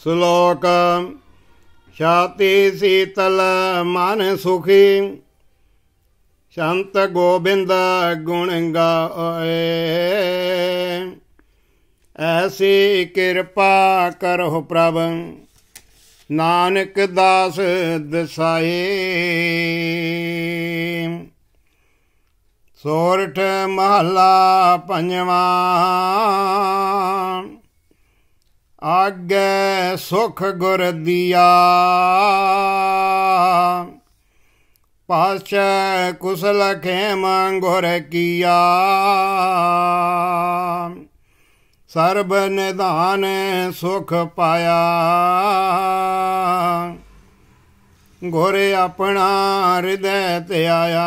ਸ਼ਲੋਕ। ਛਾਤੀ ਸੀਤਲ ਮਨ ਸੁਖੀ, ਸੰਤ ਗੋਬਿੰਦ ਗੁਣ ਗਾਏ। ਐਸੀ ਕਿਰਪਾ ਕਰੋ ਪ੍ਰਭ, ਨਾਨਕ ਦਾਸ ਦਸਾਏ। ਸੋਰਠ ਮਹਲਾ ਪੰਜਵਾਂ। ਆਗੇ ਸੁਖ ਗੁਰ ਦੀਆ, ਪਾਛੈ ਕੁਸਲ ਖੇਮ ਗੁਰ ਕੀਆ। ਸਰਬ ਨਿਧਾਨ ਸੁਖ ਪਾਇਆ, ਗੁਰ ਆਪਣਾ ਹਿਰਦੈ ਧਿਆਇਆ।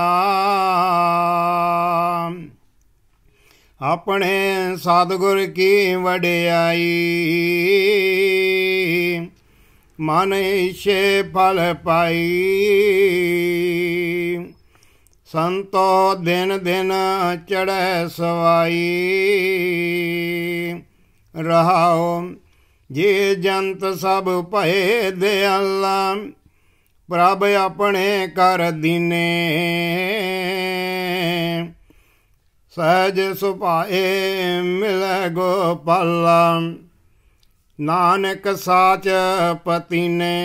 ਆਪਣੇ ਸਤਿਗੁਰ ਕੀ ਵਡਿਆਈ, ਮਨ ਇੱਛੇ ਫਲ ਪਾਈ। ਸੰਤੋ ਦਿਨ ਦਿਨ ਚੜ੍ਹੈ ਸਵਾਈ, ਰਹਾਉ ਜੀ ਜੰਤ ਸਭ ਭਏ ਦਿਆਲਾ। ਪ੍ਰਭ ਆਪਣੇ ਕਰ ਦੀਨੇ, ਸਹਿਜ ਸੁਭਾਏ ਮਿਲੈ ਗੋਪਾਲਾ। ਨਾਨਕ ਸਾਚ ਪਤੀ ਨੇ,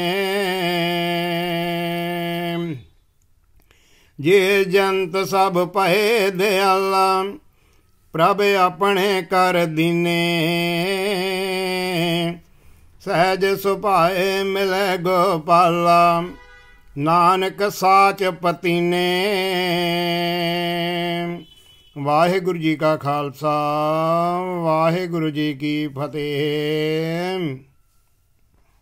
ਜੇ ਜੰਤ ਸਭ ਭਏ ਦਿਆਲਾ। ਪ੍ਰਭ ਆਪਣੇ ਕਰ ਦੀਨੇ, ਸਹਿਜ ਸੁਭਾਏ ਮਿਲੈ ਗੋਪਾਲਾ। ਨਾਨਕ ਸਾਚ ਪਤੀ ਨੇ। ਵਾਹਿਗੁਰੂ ਜੀ ਕਾ ਖਾਲਸਾ, ਵਾਹਿਗੁਰੂ ਜੀ ਕੀ ਫਤਿਹ।